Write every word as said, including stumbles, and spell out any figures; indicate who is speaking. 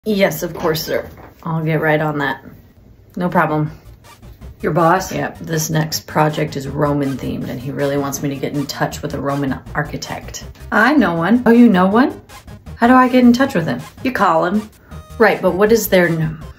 Speaker 1: Yes, of course, sir. I'll get right on that. No problem.
Speaker 2: Your boss?
Speaker 1: Yeah, this next project is Roman themed and he really wants me to get in touch with a Roman architect.
Speaker 2: I know one.
Speaker 1: Oh, you know one? How do I get in touch with him?
Speaker 2: You call him.
Speaker 1: Right, but what is their...